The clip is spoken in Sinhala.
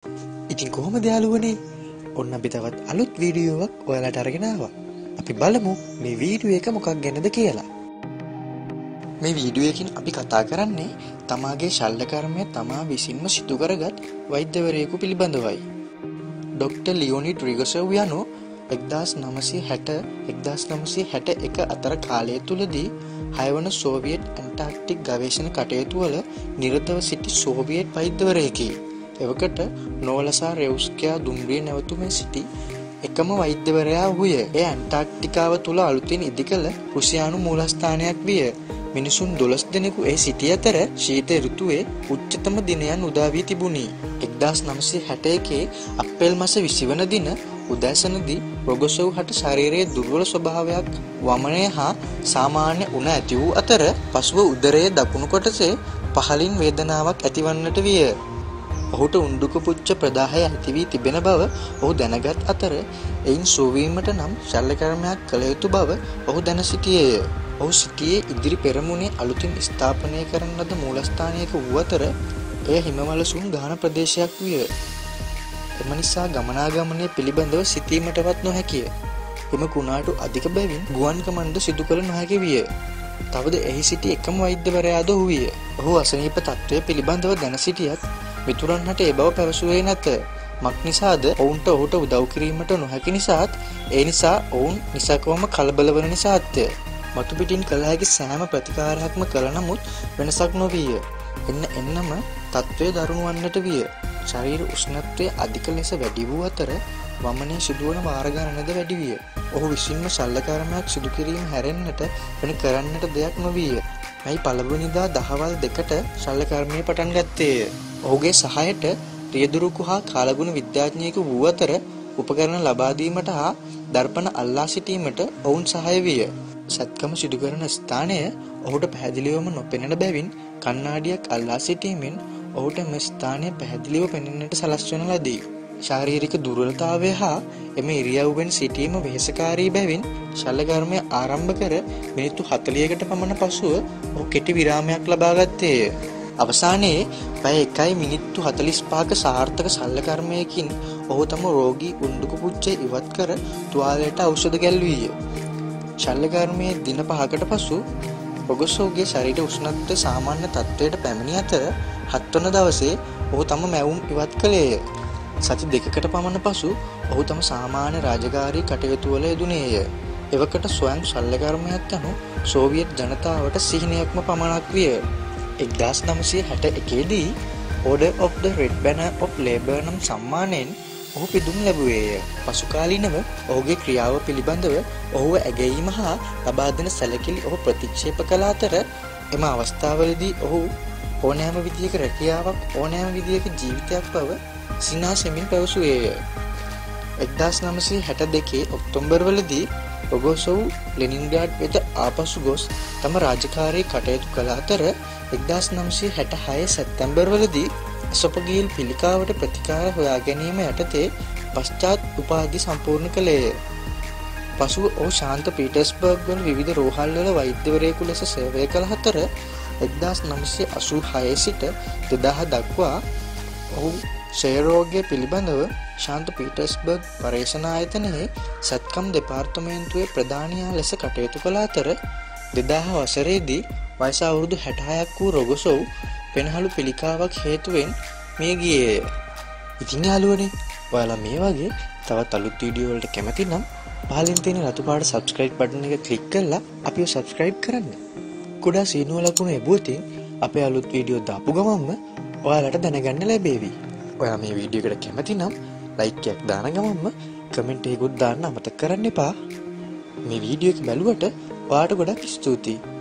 ඉතින් කොහොමද යාළුවනේ? ඔන්න අපි තවත් අලුත් වීඩියෝවක් ඔයාලට අරගෙන ආවා. අපි බලමු මේ වීඩියෝ එක මොකක් ගැනද කියලා. මේ වීඩියෝ එකකින් අපි කතා කරන්නේ තමාගේ ශල්‍ය කර්මය තමා විසින්ම සිදු කරගත් වෛද්‍යවරයෙකු පිළිබඳවයි. ඩොක්ටර් ලියොනිඩ් රිගොසොව් යනු 1961 අතර කාලය තුලදී 6 වන සෝවියට් ඇන්ටාර්ක්ටික් ගවේෂණ කටයුතු වල නිරතව සිටි සෝවියට් වෛද්‍යවරයෙකි. එවකට නෝලසා රෙවුස්කියා දුම්රිය නැවතුමේ සිටි එකම වෛද්‍යවරයා වූය. එය ඇන්ටාර්ක්ටිකාව තුල අලුතින් ඉදිකළ රුසියානු මූලස්ථානයක් විය. මිනිසුන් 12 දෙනෙකු එහි සිටි අතර ශීත ඍතුවේ උච්චතම දිනයන් උදා වී තිබුණි. 1961 අප්‍රේල් මාස 20 වන දින උදෑසනදී රොගොසොව් හට ශරීරයේ දුර්වල ස්වභාවයක් වමනය හා සාමාන්‍ය උණ ඇති වූ අතර පසුව උදරයේ දකුණු කොටසේ පහළින් වේදනාවක් ඇතිවන්නට විය. ඔහුට උණ්ඩුක පුච්ච ප්‍රදාහය ඇති වී තිබෙන බව ඔහු දැනගත් අතර එයින් සුවවීමට නම් ශල්‍ය කර්මයක් කළ යුතු බව ඔහු දැන සිටියේය. ඔහු සිටියේ ඉදිරි පෙරමුණේ අලුතින් ස්ථාපනය කරන ලද මූලස්ථානයක වූ අතර එය හිමවලසුන් ගහන ප්‍රදේශයක් විය. එම නිසා ගමනාගමනය පිළිබඳව සිතීමටවත් නොහැකිය. එම කුණාටු අධික බැවින් ගුවන් කමන්ද සිදු කළ නොහැකි විය. තවද එහි සිටි එකම වෛද්‍යවරයාද ඔහු විය. ඔහු අසනීප තත්ත්වය පිළිබඳව දැන සිටියත් මිතුරන්ට ඒ බව පැවසුවේ නැත. මක් නිසාද ඔවුන්ට ඔහුට උදව් කිරීමට නොහැකි නිසාත් ඒ නිසා ඔවුන් නිසකවම කලබල වන නිසාත්ය. මතු පිටින් කළ හැකි සෑම ප්‍රතිකාරයක්ම කළ නමුත් වෙනසක් නොවිය. එන්නම තත්ත්වය දරුණු වන්නට විය. ශරීර උෂ්ණත්වය අධික ලෙස වැඩි වූ අතර වමනයේ සිදුවන වාර ගණනද වැඩි විය. ඔහු විසින්ම ශල්‍ය කර්මයක් සිදු කිරීම හැරෙන්නට වෙන කරන්නට දෙයක් නොවිය. මැයි පළවෙනිදා දහවල් 2ට ශල්‍ය කර්මය පටන් ගත්තේය. ඔහුගේ සහයට රියදුරුකු හා කාලගුණ විද්‍යාඥයෙකු වූ අතර උපකරණ ලබා දීමට හා දර්පණ අල්ලා සිටීමට ඔවුන් සහාය විය. සත්කම සිදු කරන ස්ථානය ඔහුට පැහැදිලිවම නොපෙනෙන බැවින් කණ්ණාඩියක් අල්ලා සිටීමෙන් ඔහුට මේ ස්ථානය පැහැදිලිව පෙනෙන්නට සලස්වන ලදී. ශාරීරික දුර්වලතාවය හා එම ඉරියව්වෙන් සිටීම වෙහෙසකාරී බැවින් ශල්‍ය කර්මය ආරම්භ කර මිනිත්තු 40කට පමණ පසුව ඔහු කෙටි විරාමයක් ලබා ගත්තේය. අවසානයේ පැය 1 මිනිත්තු 45ක සාර්ථක ශල්‍ය කර්මයකින් ඔහු තම රෝගී උණ්ඩුක පුච්චය ඉවත් කර තුවාලයට ඖෂධ ගැල්වීය. ශල්‍ය කර්මයේ දින 5කට පසු රොගොසොව්ගේ ශරීර උෂ්ණත්වය සාමාන්‍ය තත්ත්වයට පැමිණි අතර 7 වන දවසේ ඔහු තම මැවුම් ඉවත් කළේය. සති 2කට පමණ පසු ඔහු තම සාමාන්‍ය රාජකාරී කටයුතු වල යෙදුණේය. එවකට ස්වයං ශල්‍ය කර්මයක් යනු සෝවියට් ජනතාවට සිහිනයක්ම පමණක් විය. 1961 දී Order of the Red Banner of Labour නම් සම්මානයෙන් ඔහු පිදුම් ලැබුවේය. පසු කාලීනව ඔහුගේ ක්‍රියාව පිළිබඳව ඔහුව ඇගයීම හා ලබා දෙන සැලකිලි ඔහු ප්‍රතික්ෂේප කළ අතර එම අවස්ථාවලදී ඔහු ඕනෑම විදියක රැකියාවක් ඕනෑම විදියක ජීවිතයක් බව සිනාසෙමින් පැවසුවේය. 1962 ඔක්තෝබර් වලදී රොගොසොව් ලෙනින්ග්‍රාඩ් වෙත ආපසු ගොස් තම රාජකාරී කටයුතු කළ අතර 1966 සැප්තැම්බර් වලදී එසොපගීල් පිළිකාවට ප්‍රතිකාර හොයා ගැනීම යටතේ පශ්චාත් උපාධි සම්පූර්ණ කළේය. පසුව ඔහු ශාන්ත පීටර්ස්බර්ග් වල විවිධ රෝහල්වල වෛද්‍යවරයෙකු ලෙස සේවය කළ අතර 1986 සිට 2000 දක්වා ඔහු ක්ෂය රෝගය පිළිබඳව ශාන්ත පීටර්ස්බර්ග් පර්යේෂණ ආයතනයේ සත්කම් දෙපාර්තමේන්තුවේ ප්‍රධානියා ලෙස කටයුතු කළ අතර 2000 වසරේදී වයස අවුරුදු 66ක් වූ රොගොසොව් පෙනහළු පිළිකාවක් හේතුවෙන් මිය ගියේය. ඉතින් යාළුවනේ ඔයාලා මේ වගේ තවත් අලුත් වීඩියෝ වලට කැමති නම් පහලින් තියෙන රතු පාට subscribe button එක click කරලා අපිව subscribe කරන්න. කුඩා සීනුව ලකුණ එබුවතින් අපේ අලුත් වීඩියෝ දාපු ගමන්ම ඔයාලට දැනගන්න ලැබේවි. ඔයා මේ වීඩියෝ එකට කැමති නම් like එකක් දාන ගමන්ම comment එකකුත් දාන්න අමතක කරන්න එපා. මේ වීඩියෝ එක බැලුවට ඔයාට ගොඩක් ස්තුතියි.